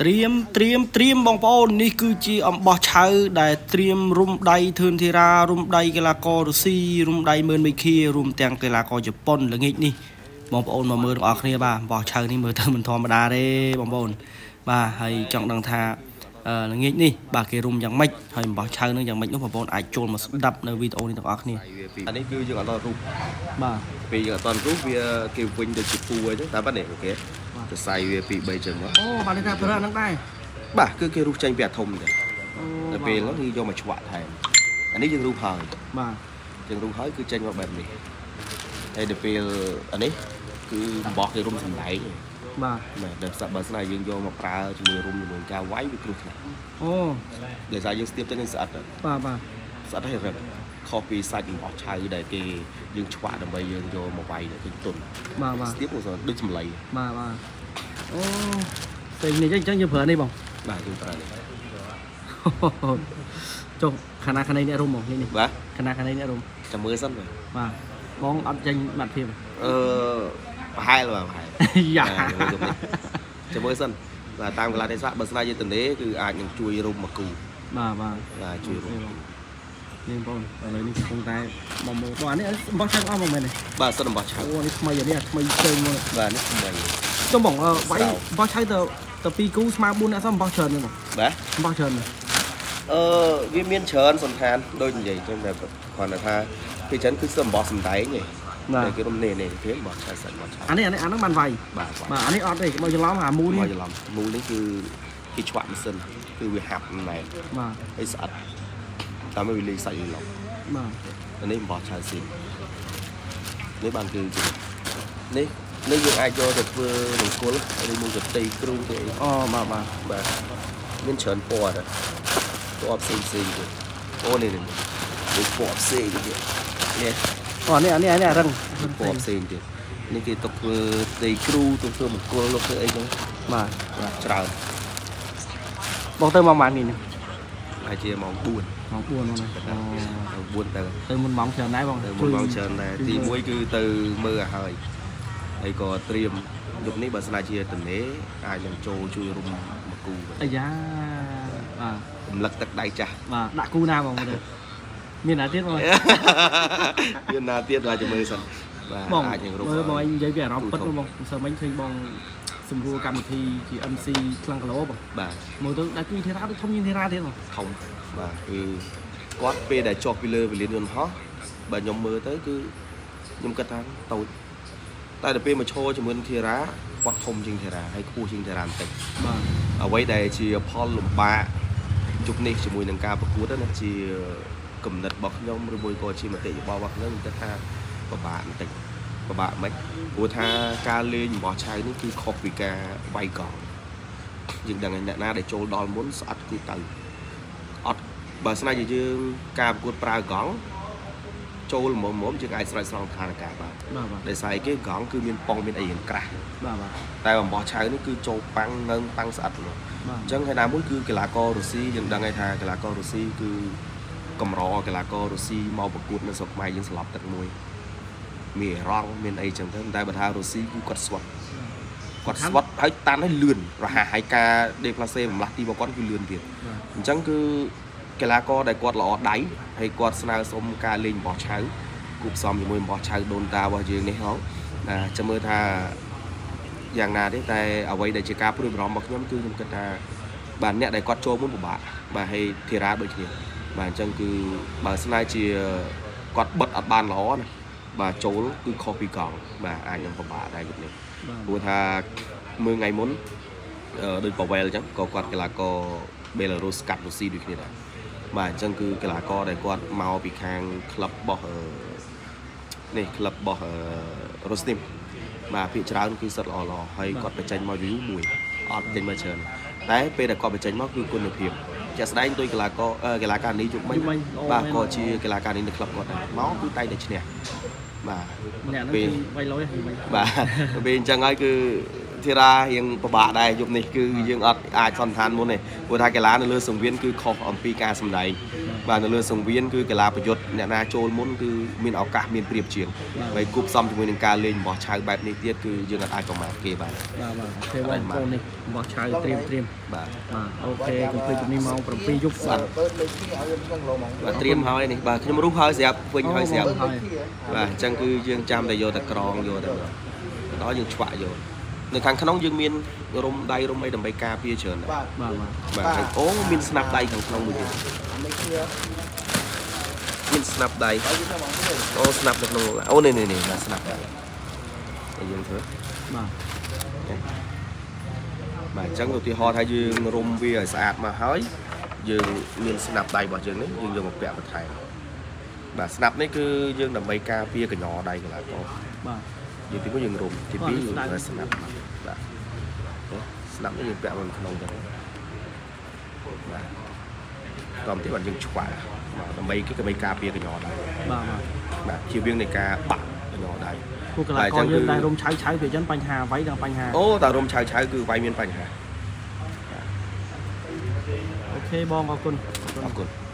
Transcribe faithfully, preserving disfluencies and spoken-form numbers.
เตรียมเตรียมเตรียมบองปอนนี่คือจีอมบอเชอร์ได้เตรียมรุมใดเทินเทรารุมใดกีฬากอรุซีรุมใดเมินไม่เคียรุมแตงกีฬากอญี่ปุ่นหรือไงนี่บองปอนมาเมินออกเนี่ยบ้าบอเชอร์นี่เมินเธอมันธรรมดาเด้บองปอนบ้าให้จังดังท่าเอ่อหรือไงนี่บ้าเกรุมอย่างไม่ให้บอเชอร์นึงอย่างไม่นู้นบองปอนไอโจนมาดับในวิดีโอนี้ต่างออกนี่อันนี้คือยังตอนรูปบ้าปียังตอนรูปเวียเกี่ยวกับเด็กจิตฟูไว้จ้ะแต่บ้านเนี่ยโอเคจะใส่เวียปีใบจังวะโอ้บ้านนี้ทำเพื่อนนั่งได้บ้าคือเกี่ยวกับใจเปียทมเลยแต่ปีแล้วนี่โยมมาฉวดไทยอันนี้ยังรูปหอยบ้ายังรูปหอยคือใจมาแบบนี้ไอ้เดี๋ยวปีอันนี้คือบอกเกี่ยวกับสมัยบ้าเดี๋ยวสับบัสนายังโยมมาปลาจมูกรุมจมูกกาไว้วิกฤตเลยโอ้เดี๋ยวใส่ยังสเตียบจะยังสัตว์บ้าบ้าสัตว์ให้แบบคอปีใส่ยังบอกใช้ได้เกยยังฉวดทำไมยังโยมมาไว้เนี่ยเป็นตุ่นบ้าบ้าสเตียบมันจะดึงสมัยบ้าบ้าโอ้เป็นนี่จังจังจะเผื่อนี่บ่บ้าจังตราเลยจงคณะคณะนี้อารมณ์บ่นี่นี่บ้าคณะคณะนี้อารมณ์จะมือสั้นเลยบ้าบ้องอัดจังบัดเพียบเออhaiเลยบ้าhai อย่าจะมือสั้นvà tam cái làสะบัสนาเยตันเด้คืออาจยังช่วยรุมมากูบ้าบ้า làช่วยรุมนี่บ่อะไรนี่คงตายบ่มือบ่อันนี้บ่ช่างอ้อมบ่แม่นี่บ้าสนบ่ช่างโอ้นี่ทำไมอย่างนี้ทำไมเชิงเลยบ้านี่ทำไมต้องบอกว่าไว้บ่ใช้แต่แต่ปีกูสมาบุญนะซ้ำบ่เชิญนี่บ่บ้าบ่เชิญเออวิมีนเชิญสนทานโดยใหญ่จังแบบก่อนนะท่าพี่ฉันคือสมบ่สมไดไงแต่คือตรงนี้เนี่ยเพี้ยนบ่ใช่สันบ่ใช่อันนี้อันนี้อันนั้นมันไวบ้าบ้าอันนี้ออดเลยบ่จะล้อมหามูนี่บ่จะล้อมมูนี่คือกิจวัตรมันซึ่งคือวิหับมันไหนบ้าไอ้สัตว์ตามไม่วิลีใส่หรอกบ้าอันนี้บ่ใช่สินี่บางคือนี่นี่ยังไอโยจะเพื่อหนึ่งคนอันนี้มูจะตีกรูตัวเองอ๋อมามาบ้ามีนเชิญปอดอ่ะปอดซีซีอยู่โอ้นี่นี่นี่ปอดซีอยู่เนี่ยอ๋อนี่อันนี้อันนี้รังปอบเสียงดินี่คือตัวตีครูตัวเพื่อมันกลัวลูกเพื่อไอ้ยังมาจราบอกเติมมองมันนี่เนี่ยไอ้เจี๊ยมองบุญมองบุญมั้ยบุญแต่เติมมันมองเชิญได้บ้างเติมมันมองเชิญแต่ที่มวยคือtừ mưaหายไอ้ก็เตรียมยุคนี้บาสนาเชียตันเนี้ไอ้ยังโจช่วยรุมมากูไอ้ยาอ่าหลักตักได้จ้ะมาด่ากูนาบ้างเลยมีนาเทียดมั้ยมีนาเทียดว่าจะมือสั่นบ้องเมื่อบ่anh giấy về nó bất luônบ้องsớm anh thấyบ้องสมรูกรรมที่ที่เอ็มซีคลังกะโหลบ่บ่มือตัวได้กูเทราทำยินเทราเท่บ่ khôngบ่คือគាត់ពេលដែលជាប់ពីលើវេលាយន្តហោះបើខ្ញុំមើលទៅគឺខ្ញុំគិតថាតូចតែដល់ពេលមកឈរជាមួយនឹងធីរ៉ាគាត់ធំជាងធីរ៉ាហើយខ្ពស់ជាងធីរ៉ាបន្តិចបាទអ្វីដែលជាផលលំបាកជុកនេះជាមួយនឹងការប្រកួតណាជាគំនិតរបស់ខ្ញុំឬមួយក៏ជាមតិយោបល់របស់ខ្ញុំគិតថាពិបាកបន្តិចពិបាកមិនព្រោះថាការលេងរបស់ឆៃនេះគឺខុសពីការវាយកង់យើងដឹងអ្នកណាដែលចូលដល់មុនស្អិតគឺទៅអត់បើស្នាជាយើងការប្រកួតប្រើកង់ចូលមុំមុំយើងអាចស្រោចស្រង់ឋានការបាទដោយសារគេកង់គឺមានប៉ងមានអីយ៉ាងក្រាស់បាទបាទតែរបស់ឆៅនេះគឺចូលប៉ាំងនៅប៉ាំងស្អិតហ្នឹងអញ្ចឹងហើយណាមួយគឺកីឡាកររុស្ស៊ីយើងដឹងហើយថាកីឡាកររុស្ស៊ីគឺកម្រកីឡាកររុស្ស៊ីមកប្រកួតនៅស្រុកខ្មែរយើងស្លាប់ទឹកមួយមានរងមានអីចឹងទៅតែបើថារុស្ស៊ីគឺគាត់ស្វាត់គាត់ស្វាត់ហើយតាន់ឲ្យលឿនរហ័សហើយការ déplacer ម្លាស់ទីរបស់គាត់គឺលឿនទៀតអញ្ចឹងគឺកីឡាករដែលគាត់ល្អដៃហើយគាត់ស្នើសុំការលេងរបស់ឆៅគូផ្សំជាមួយរបស់ឆៅដូនតារបស់យើងនេះហ្នឹងចាំមើលថាយ៉ាងណាទេតែអ្វីដែលជាការព្រួយបារម្ភរបស់ខ្ញុំគឺខ្ញុំគិតថាបាទអ្នកដែលគាត់ចូលមុនពិបាកបាទហើយធីរ៉ាដូចគ្នាបាទអញ្ចឹងគឺបើស្នើជាគាត់បិទអត់បានល្អណាបាទចូលគឺខុសពីកង់បាទអាចនឹងពិបាកដែរនេះព្រោះថាមើលថ្ងៃមុនដូចប៉វែលអញ្ចឹងក៏គាត់កីឡាករបេឡារុសកាត់រុស្ស៊ីដូចគ្នាដែរបាទអញ្ចឹងគឺកីឡាករដែលគាត់មកពីខាងក្លឹបរបស់នេះក្លឹបរបស់រុស្ស៊ីបាទភាគច្រើនគឺសិតល្អល្អហើយគាត់បញ្ចេញមកយូរមួយអត់ចេញមកច្រើនតែពេលដែលគាត់បញ្ចេញមកគឺគុណភាពជាក់ស្ដែងដោយកីឡាករកីឡាករនេះជុំមិញបាទក៏ជាកីឡាករនេះនៅក្លឹបគាត់ដែរមកគឺតែតែឈ្នះបាទពេលវាយលុយបាទពេលអញ្ចឹងហើយគឺធីរ៉ារៀងពិបាកដែរយប់នេះគឺយើងអត់អាចសន្និដ្ឋានមុនទេព្រោះថាកីឡានៅលើសង្វៀនគឺខុសអំពីការសម្ដែងបាទនៅលើសង្វៀនគឺកីឡាប្រយុទ្ធអ្នកណាចូលមុនគឺមានឱកាសមានប្រៀបជាងហើយគប់សំជាមួយនឹងការលេងរបស់ឆៅបែបនេះទៀតគឺយើងអាចប្រមាថគេបាទបាទបាទអូខេបងប្អូននេះរបស់ឆៅត្រៀមត្រៀមបាទបាទអូខេកុំភ្លេចជំនាញម៉ោង7យប់បាទបាទត្រៀមហើយនេះបាទខ្ញុំរុះហើយស្រាប់វិញហើយស្រាប់បាទអញ្ចឹងគឺយើងចាំតែយកតែក្រងយកតែដល់យើងឆ្វាក់យកនៅខាងក្នុងយើងមានរុំដៃរុំអីដើម្បីការពារច្រើនបាទបាទបាទអូមានស្នាប់ដៃខាងក្នុងមួយទៀតមានស្នាប់ដៃអូស្នាប់នៅក្នុងអូនេះនេះនេះស្នាប់ដៃហើយយើងធ្វើបាទបាទអញ្ចឹងឧទាហរណ៍ថាយើងរុំវាឲ្យស្អាតមកហើយយើងមានស្នាប់ដៃរបស់យើងនេះយើងយកមកពាក់បន្ថែមបាទស្នាប់នេះគឺយើងដើម្បីការពារកញ្ញោដៃកន្លះកបាទយើងទីមួយយើងរុំទីពីរយើងធ្វើស្នាប់បាទស្នាប់នេះយើងពាក់នៅក្នុងទៅបាទតោះទីបាទយើងឆ្វាក់ដើម្បីគេដើម្បីការពារកញ្ញោដៃបាទបាទជៀសវាងនៃការបាក់កញ្ញោដៃគូកន្លះកយើងតែរុំឆៅឆៅវាចឹងបញ្ហាអ្វីដល់បញ្ហាអូតែរុំឆៅឆៅគឺវាយមានបញ្ហាអូខេបងអរគុណអរគុណ